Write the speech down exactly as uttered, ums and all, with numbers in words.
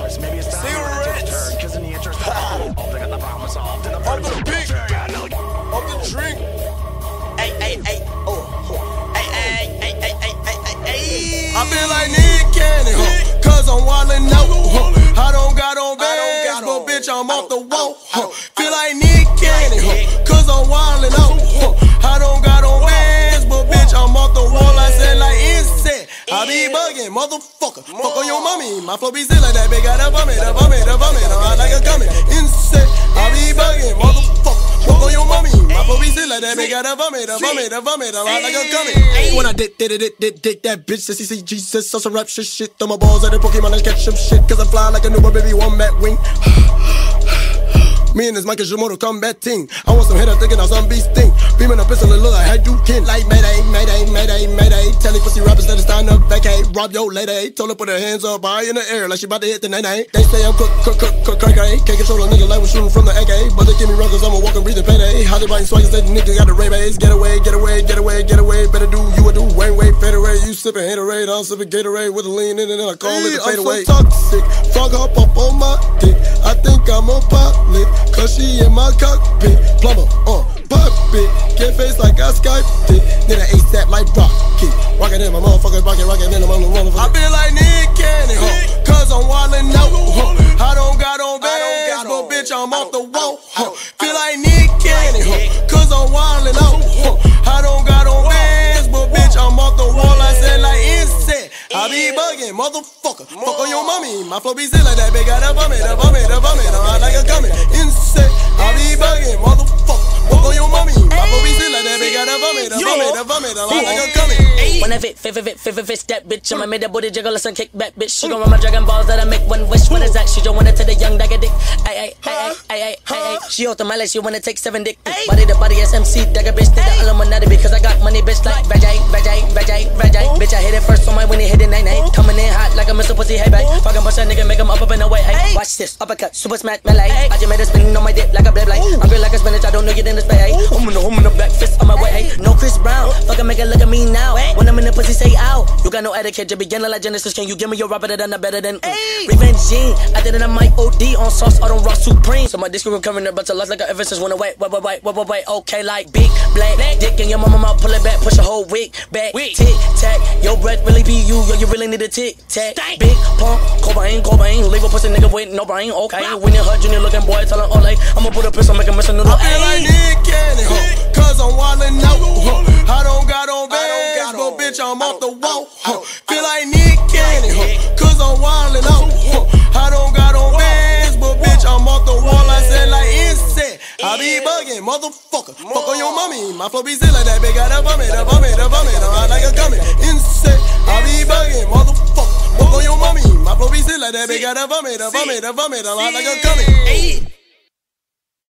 choice. Maybe it's time to turn, cause in the interest of all, they got the problem solved. And the of the big, of the drink. Ay, ay, ay, oh, ay, ay, ay, ay, ay, ay, ay. I feel like Nick Cannon, huh? Cause I'm wildin' out, huh? I don't got on bands, but bitch, I'm off the wall, huh? Feel like Nick Cannon, huh? Cause I'm wildin' out, huh? I don't got on bands, but bitch, I'm off the wall. I said like insect, I be bugging, motherfucker. Fuck on your mommy, my flow be still like that. Big got a vomit, a vomit, a vomit. I like a coming, insect, I be bugging, motherfucker. Fuck on your mommy, my flow be still like that. Big got a vomit, a vomit, a vomit. I like a coming. When I did, did, did, did, did that bitch, says he see Jesus, so some rap shit, shit. Throw my balls at the Pokemon and catch some shit. Cause I fly like a newborn baby, one bat wing. Me and this mic is your Mortal Kombat team. I want some head up thinking I'm some beast thing. Beaming a pistol and look like Hadouken. Like Mayday, Mayday, Mayday, Mayday. Tell these pussy rappers that it's time to vacate. Rob your lady. Told her put her hands up high in the air like she about to hit the nay-nay. They say I'm cook, cook, cook, cook, crack, crack. Can't control a nigga like we're shooting from the A K. But they give me run cause I'm a walking, breathing payday. How they buying swagger, say the nigga got the Ray-Bays. Get away, get away, get away, get away. Better do you a do, Wayne, Wayne, Federate. You sipping Haterade, I'm sipping Gatorade with a lean in and then I call hey, it a fade away. I'm so toxic, frog hop up on my dick. I think I'm a pilot, cause she in my cockpit. Plumber, uh, pop it. Get face like I Skyped it. Then I ASAP like rocket. Rockin' in my motherfucking pocket, rockin' in my motherfucking. I feel like Nick Cannon, huh? Cause I'm wildin' out, huh? I don't got on bands, but bitch, I'm off the wall, huh? Feel like Nick Cannon, huh? Cause I'm wildin' out, huh? I don't got on bands, but bitch, I'm off the wall. I said like insect. I be bugging, motherfucker. Fuck on your mommy. My flow be still like that. Big got a vomit, a vomit, a vomit. I like a coming. Insect. I be bugging, motherfucker. Fuck on your mommy. My flow be still like that. Big got a vomit, a vomit, a vomit. I like a coming. When I fit, fit, fit, fit, fit, fit, fit, that bitch. I'ma make that booty jiggle, listen, kick back, bitch. She gon' run my Dragon Balls that I make one wish. When it's that, she don't wanna take the young dagger dick. Ay, ay, ay, ay, ay, ay, ay. She out the my leg, she wanna take seven dick. Body to body, S M C, dagger bitch. Think the Illuminati because I got money, bitch. Like Vajay, Vajay, Vajay, Vajay. Bitch, I hit it first on my when it hit it, nine, nine. Coming in hot like a Mister Pussy, hey, babe. Fucking push that nigga, make him up up in the way, hey. Watch this, uppercut, super smack, melee. I just made a spinning on my dick like a blade blade. I'm good like a spinach, I don't know you in this bay, hey. I'm in the home in the back fist on my way, hey. No Chris Brown, fucking make it look at me now. When I'm in the pussy, say ow. You got no etiquette, you beginning like Genesis. Can you give me your rapper that I'm better than? Mm. Revenge Gene, I did it on my O D on sauce, I don't rock supreme. So my disc will come in there, but to lost like a ever since when I wait, wait, wait, wait, wait, wait, wait. Okay, like big black dick in your mama mouth, pull it back, push a whole wig back. Tick tack, your breath really be you, yo, you really need a tick tack. Big pump, Cobain, Cobain, leave a pussy nigga with no brain. Okay, when you hurt junior looking boy, tell him all like I'ma put a pistol, make a mess of noodle. I feel like Nick Cannon, huh? Cause I'm wildin' out, huh? I don't got on bands, but bitch, I'm off the wall, huh? Feel like Nick Cannon, huh? Cause I'm wildin' out, huh? I don't got on bands, but bitch, I'm off the wall. I said like insect. I be bugging, motherfucker. Fuck on your mommy. My flow be still like that. Big got a vomit, a vomit, a vomit. I like a coming. Insect. I be bugging, motherfucker. Fuck on your mommy. My flow be still like that. Big got a vomit, a vomit, a vomit. I like a coming.